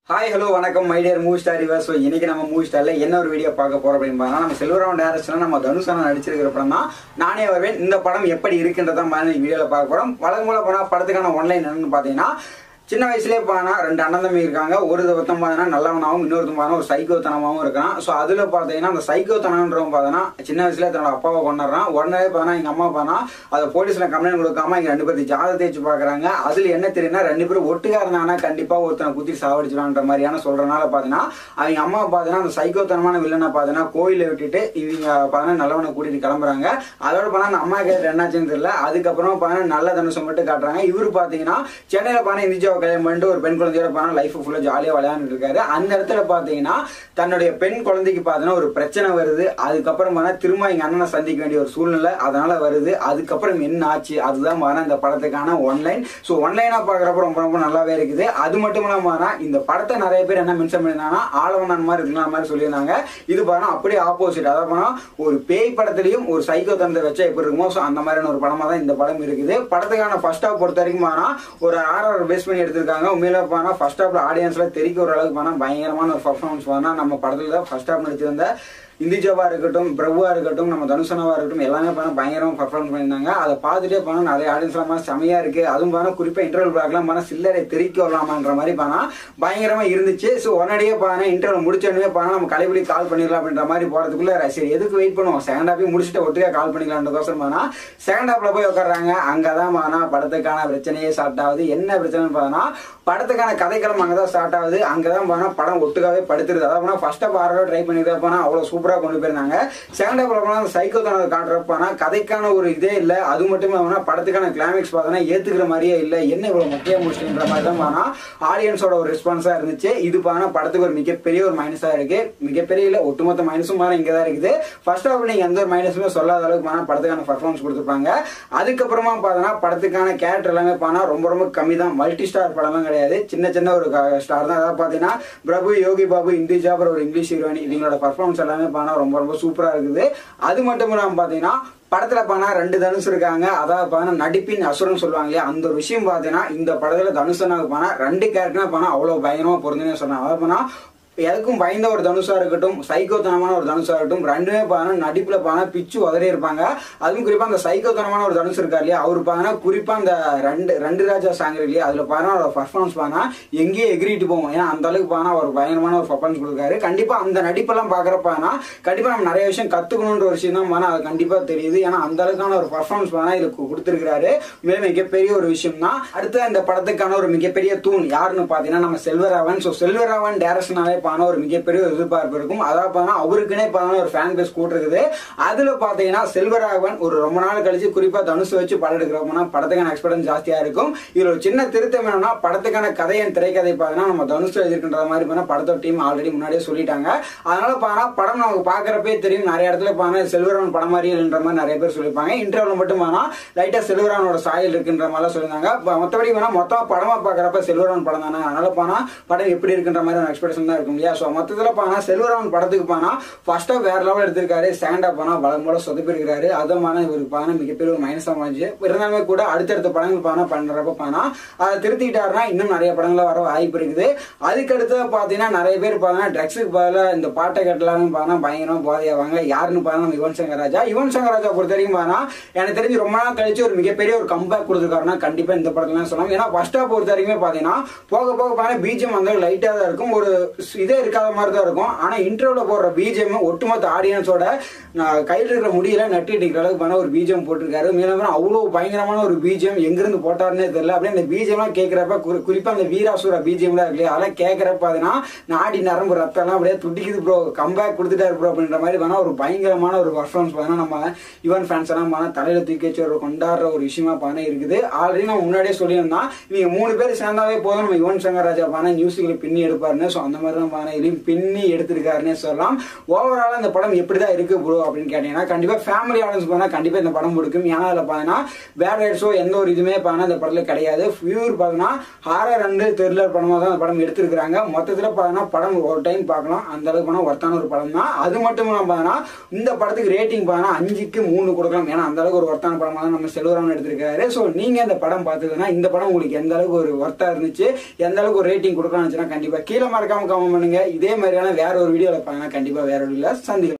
Hi hello வணக்கம் my dear movie star river. So இன்னைக்கு நம்ம மூவி ஸ்டார்ல என்ன ஒரு வீடியோ பார்க்க போறோம் அப்படின்னு பார்த்தா நம்ம செல்வராமன் டைரக்ஷன்ல நம்ம தனுஷ் அண்ணா நடிச்சிருக்கிற படம் தான் நானே வருவேன். இந்த படம் எப்படி இருக்குன்றதான் வீடியோல பார்க்க போறோம். வழக்கம் போல போனா படத்துக்கான ஒன்லைன் என்னன்னு பாத்தீங்கன்னா, சின்ன வயசுலேயே பார்த்தா ரெண்டு அண்ணன் தம்பி இருக்காங்க. ஒரு ஒருத்தன் பார்த்தீங்கன்னா நல்லவனாகவும் இன்னொருத்தன் பார்த்தா ஒரு சைக்கோத்தனமாகவும் இருக்கான். ஸோ அதில் பார்த்தீங்கன்னா அந்த சைக்கோத்தனன்றவன் பார்த்தீங்கன்னா சின்ன வயசுல தன்னோட அப்பாவை கொண்டாடுறான். உடனே பார்த்தா எங்கள் அம்மா பார்த்தா அதை போலீஸில் கம்ப்ளைண்ட் கொடுக்காம இங்கே ரெண்டு பேருக்கு ஜாதகத்தை வச்சு பார்க்குறாங்க. அதில் என்ன தெரியுதுன்னா, ரெண்டு பேரும் ஒட்டுக்கா இருந்தாங்கன்னா கண்டிப்பாக ஒருத்தனை குத்தி சாவடிச்சிடான்ற மாதிரியான சொல்கிறனால பார்த்தீங்கன்னா அவங்க அம்மா பார்த்தீங்கன்னா அந்த சைக்கோத்தனமான வில்லனை பார்த்தீங்கன்னா கோயிலை விட்டுட்டு இவங்க பார்த்தீங்கன்னா நல்லவனை கூட்டிட்டு கிளம்புறாங்க. அதோட பார்த்தா அந்த அம்மா கேட்டு என்னாச்சுன்னு தெரியல. அதுக்கப்புறமா பார்த்தீங்கன்னா நல்ல தனுஷம் மட்டும் காட்டுறாங்க. இவரு பார்த்தீங்கன்னா சென்னையில் பார்த்தா இந்தியாவை கல்யாணம் பண்ணிட்டு ஒரு பெண் குழந்தையோட போனா லைஃப் ஃபுல்லா ஜாலியா விளையாண்டு இருக்காரு. அந்த இடத்துல பாத்தீங்கன்னா தன்னுடைய பெண் குழந்தைக்கு பாத்தீங்கன்னா ஒரு பிரச்சனை வருது. அதுக்கப்புறம் திரும்ப எங்க அண்ணனை சந்திக்க வேண்டிய ஒரு சூழ்நிலை அதனால வருது. அதுக்கப்புறம் என்ன ஆச்சு அதுதான் இந்த படத்துக்கான ஒன்லைன். ஸோ ஒன்லைனா பாக்குறப்ப ரொம்ப ரொம்ப நல்லாவே இருக்குது. அது மட்டும் இல்லாம இந்த படத்தை நிறைய பேர் என்ன மென்ஷன் பண்ணிருந்தாங்கன்னா ஆளவனான் மாதிரி இருக்கலாம் மாதிரி சொல்லியிருந்தாங்க. இது பாருங்க அப்படியே ஆப்போசிட். அதாவது ஒரு பேய் படத்திலையும் ஒரு சைக்கோ தந்தை வச்சா எப்படி இருக்குமோ ஸோ அந்த மாதிரியான ஒரு படமா தான் இந்த படம் இருக்குது. படத்துக்கான ஃபர்ஸ்ட் ஹாஃப் பொறுத்த வரைக்கும் ஒரு RR பேஸ் பண்ணி எடுத்திருக்காங்க. உண்மையில போனா ஃபர்ஸ்ட் ஹாஃப்ல ஆடியன்ஸ்ல தெரிக்க ஒரு அளவுக்கு போனா பயங்கரமான ஒரு பர்ஃபார்மன்ஸ் போனா நம்ம படத்துல தான் ஃபர்ஸ்ட் ஹாஃப் நடிச்சிருந்த இந்திஜாவா இருக்கட்டும், பிரபுவா இருக்கட்டும், நம்ம தனுஷனாவா இருக்கட்டும் எல்லாமே பண்ண பயங்கரமா பர்ஃபார்மன்ஸ் பண்ணியிருந்தாங்க. அதை பார்த்துட்டே போனா நிறைய ஆடியன்ஸ் எல்லாம் செமையா இருக்கு. அதுவும் பாருங்க குறிப்பா இன்டர்வல் பிளாக்லாம் பண்ணா சில்லறை தெரிக்க வரலாமான்ற மாதிரி பண்ணா பயங்கரமா இருந்துச்சு. ஸோ உடனடியே பாருங்க இன்டர்வல் முடிச்சோடனே பாருங்க நம்ம கலைப்படி கால் பண்ணிடலாம் அப்படின்ற மாதிரி போறதுக்குள்ள சரி எதுக்கு வெயிட் பண்ணுவோம், செகண்ட் ஹாஃபையும் முடிச்சுட்டு ஒட்டுக்கா கால் பண்ணிக்கலாம்ன்றதோசரம் பானா செகண்ட் ஹாஃப்ல போய் உட்காடுறாங்க. அங்கதான் பானா படத்துக்கான பிரச்சனையே ஸ்டார்ட் ஆகுது. என்ன பிரச்சனைன்னு பார்த்தோம்னா படத்துக்கான கதைக்களம் அங்கதான் ஸ்டார்ட் ஆகுது. அங்கதான் போனா படம் ஒட்டுக்காவே படுத்துருது. அதாவது ஃபர்ஸ்ட் ஹாஃப் ஆறோ ட்ரை பண்ணிட்டு போனா அவ்வளவு சூப்பரா கொண்டு போயிருந்தாங்க. செகண்ட் ஹாஃப்ல போனா சைக்கோ தனத்தை காட்டுறப்பானா கதைக்கான ஒரு இதே இல்ல. அது மட்டும் இல்லாம படத்துக்கான கிளைமேக்ஸ் பார்த்தோன்னா ஏத்துக்கிற மாதிரியே இல்ல. என்ன இவ்வளவு முக்கிய முடிச்சுன்ற மாதிரி தான் பானா ஆடியன்ஸோட ஒரு ரெஸ்பான்ஸா இருந்துச்சு. இது பானா படத்துக்கு ஒரு மிகப்பெரிய ஒரு மைனஸா இருக்கு. மிகப்பெரிய இல்ல ஒட்டுமொத்த மைனஸும் பானா இங்கதான் இருக்குது. ஃபர்ஸ்ட் ஹாஃப் நீங்க எந்த ஒரு மைனஸுமே சொல்லாத அளவுக்கு பானா படத்துக்கான பர்ஃபார்மன்ஸ் கொடுத்துருப்பாங்க. அதுக்கப்புறமா பார்த்தோன்னா படத்துக்கான கேரக்டர் எல்லாமே பானா ரொம்ப ரொம்ப கம்மி தான். மல்டி ஸ்டார் படம்லாம் கிடையாது. சின்ன சின்ன ஒரு ஸ்டார் தான். அதாவது பாத்தீங்கன்னா பிரபு, யோகி பாபு, இந்திஜா, அப்புறம் ஒரு இங்கிலீஷ் ஹீரோயினி இவங்களோட பர்ஃபார்மன்ஸ் எல்லாமே பானா ரொம்ப ரொம்ப சூப்பரா இருக்குது. அது மட்டும் இல்லாம பாத்தீங்கன்னா படத்துல பானா ரெண்டு தனுஷ் இருக்காங்க. அதாவது பாத்தீங்கன்னா நடிப்பின் அசுரன் சொல்லுவாங்க இல்லையா, அந்த ஒரு விஷயம் பாத்தீங்கன்னா இந்த படத்துல தனுஷனாக பானா ரெண்டு கேரக்டர் பானா அவ்வளவு பயங்கரமா பொருந்துன்னு சொன்னாங்க. அதாவது பானா எதுக்கும் பயந்த ஒரு தனுஷா இருக்கட்டும், சைக்கோத்தனமான ஒரு தனுஷா இருக்கட்டும், ரெண்டுமே பானா நடிப்புல பானா பிச்சு உதறி இருப்பாங்க. அதுவும் குறிப்பா அந்த சைக்கோத்தனமான ஒரு தனுஷ் இருக்காரு இல்லையா, அவரு பானா குறிப்பா அந்த ரெண்டு ராஜா சாங் இல்லையா, அதுல பானா ஒரு பர்ஃபார்மன்ஸ் பானா எங்கேயே எகிரிட்டு போவோம். ஏன்னா அந்த அளவுக்கு பானா ஒரு பயங்கரமான ஒரு பர்ஃபார்மன்ஸ் கொடுக்காரு. கண்டிப்பா அந்த நடிப்பெல்லாம் பாக்குறப்பானா கண்டிப்பா நம்ம நிறைய விஷயம் கத்துக்கணும்ன்ற ஒரு விஷயம் தான் பானா அது கண்டிப்பா தெரியுது. ஏன்னா அந்த அளவுக்கான ஒரு பர்ஃபார்மன்ஸ் பானா இதுக்கு கொடுத்திருக்காரு. மிகப்பெரிய ஒரு விஷயம் தான். அடுத்த இந்த படத்துக்கான ஒரு மிகப்பெரிய தூண் யாருன்னு பாத்தீங்கன்னா நம்ம செல்வராகவன். ஸோ செல்வராகவன் டைரக்ஷனாவே ஒரு மிகப்பெரிய எதிர்பார்ப்பு இருக்கும். அதாவது அவருக்குனே ஒரு ஃபேன் பேஸ் கூட்டிருக்குது. அதுல பாத்தீங்கன்னா செல்வராகவன் ஒரு ரொம்ப நாள் கழிச்சு குறிப்பா தனுஷ் வச்சு படம் எடுக்கிறோம்னா படத்துக்கான எக்ஸ்பெக்டன்ஸ் ஜாஸ்தியா இருக்கும். இதுல ஒரு சின்ன திருத்தம் என்னன்னா படத்துக்கான கதையின் திரைக்கதை பாத்தீங்கன்னா நம்ம தனுஷ் எழுதிருக்கின்ற மாதிரி படத்தோட டீம் ஆல்ரெடி முன்னாடியே சொல்லிட்டாங்க. அதனால படம் நமக்கு பாக்குறப்பே தெரியும். நிறைய இடத்துல செல்வராகவன் படம் மாதிரி மாதிரி நிறைய பேர் சொல்லியிருப்பாங்க. இன்டர்வியூல மட்டும் லைட்டா செல்வராகவனோட சாயல் இருக்குன்ற மாதிரி சொல்லியிருந்தாங்க. மொத்தபடி மொத்தம் படமா பாக்குறப்ப செல்வராகவன் படம் தானே, அதனால படம் எப்படி இருக்குன்ற மாதிரி ஒரு எக்ஸ்பெக்டேஷன் தான் இருக்கும் இல்லையா. மொத்தத்துல செல்வராகவன் படத்துக்கு ஃபர்ஸ்ட் ஹாஃப் வேற லெவல் எடுத்திருக்காரு. செகண்ட் ஹாஃப் வளம் போல சொதப்பிருக்காரு. அதுமான இவருக்கு மிகப்பெரிய ஒரு மைனஸா மாறிச்சு. இருந்தாலுமே கூட அடுத்தடுத்த படங்கள் பண்றப்ப அதை திருத்திட்டாருன்னா இன்னும் நிறைய படங்கள வர வாய்ப்பு இருக்குது. அதுக்கடுத்து பாத்தீங்கன்னா நிறைய பேர் ட்ரக்ஸுக்கு பதிலா இந்த பாட்டை கட்டலாம்னு பயங்கரமா போதையாவாங்க. யாருன்னு நம்ம யுவன் சங்கர் ராஜா. யுவன் சங்கர் ராஜா பொறுத்த வரைக்கும் எனக்கு தெரிஞ்சு ரொம்ப நாள் கழிச்சு ஒரு மிகப்பெரிய ஒரு கம்பேக் கொடுத்துருக்காருன்னா கண்டிப்பா இந்த படத்துல சொல்லலாம். ஏன்னா ஃபர்ஸ்ட் ஹாஃப் பொறுத்த வரைக்குமே பாத்தீங்கன்னா போக போக பிஜிஎம் வந்து லைட்டா தான் இருக்கும். ஒரு இதே இருக்காத மாதிரி தான் இருக்கும். ஆனா இன்டர்வியூல போடுற பிஜிஎம் ஒட்டுமொத்த ஆடியன்ஸோட கையில் இருக்கிற முடியல நட்டிட்டு இருக்கிற அளவுக்கு ஒரு பிஜிஎம் போட்டிருக்காரு. அவ்வளவு பயங்கரமான ஒரு பிஜிஎம் எங்கிருந்து போட்டாருன்னே தெரியல. அப்படியே அந்த பிஜிஎம் எல்லாம் கேட்கிறப்ப குறிப்பா அந்த வீராசுர பிஜிஎம் எல்லாம் இருக்கு அதெல்லாம் கேட்கிறப்ப பாத்தீங்கன்னா நாடி நரம்பு ரத்தம் எல்லாம் அப்படியே துடிக்குது ப்ரோ, கம்பேக் கொடுத்துட்டாரு ப்ரோ அப்படின்ற மாதிரி ஒரு பயங்கரமான ஒரு பர்ஃபார்மன்ஸ் பாத்தீங்கன்னா நம்ம யுவன் ஃபேன்ஸ் எல்லாம் தலையில தூக்கி வச்சு ஒரு கொண்டாடுற ஒரு விஷயமா இருக்குது. ஆல்ரெடி நம்ம முன்னாடியே சொல்லியிருந்தோம் நீங்க 3 பேர் சேர்ந்தாவே போதும் நம்ம யுவன் சங்கர் ராஜா மியூசிக்ல பின்னி எடுப்பாருன்னு. ஸோ அந்த மாதிரி பார்த்தீங்கன்னா இதுலையும் பின்னி எடுத்திருக்காருன்னே சொல்லலாம். ஓவராலாக இந்த படம் எப்படிதான் இருக்கு ப்ரோ அப்படின்னு கேட்டீங்கன்னா கண்டிப்பாக ஃபேமிலி ஆடியன்ஸ் பார்த்தா கண்டிப்பாக இந்த படம் பிடிக்கும். ஏன்னா அதில் பார்த்தீங்கன்னா பேட் ரைட்ஸோ எந்த ஒரு இதுவுமே பார்த்தீங்கன்னா இந்த படத்தில் கிடையாது. பியூர் பார்த்தீங்கன்னா ஹாரர் அண்ட் த்ரில்லர் படமாக தான் அந்த படம் எடுத்திருக்கிறாங்க. மொத்தத்தில் பார்த்தீங்கன்னா படம் ஒரு டைம் பார்க்கலாம், அந்த அளவுக்கு போனால் ஒர்த்தான ஒரு படம் தான். அது மட்டும் இல்லாமல் பார்த்தீங்கன்னா இந்த படத்துக்கு ரேட்டிங் பார்த்தீங்கன்னா 5க்கு 3 கொடுக்கலாம். ஏன்னா அந்த அளவுக்கு ஒரு ஒர்த்தான படமாக தான் நம்ம செல்வராமன் எடுத்திருக்காரு. ஸோ நீங்கள் இந்த படம் பார்த்ததுன்னா இந்த படம் உங்களுக்கு எந்த அளவுக்கு ஒரு ஒர்த்தா இருந்துச்சு, எந்த அளவுக்கு ஒரு ரேட்டிங் கொடுக்கலாம்னு கண்டிப்பா கீழே மறக்காம கமெண்ட் பண்ணுங்க. இதே மாதிரியான வேற ஒரு வீடியோல பாருங்க, கண்டிப்பா வேற ஒரு வீடியோல சந்திக்கலாம்.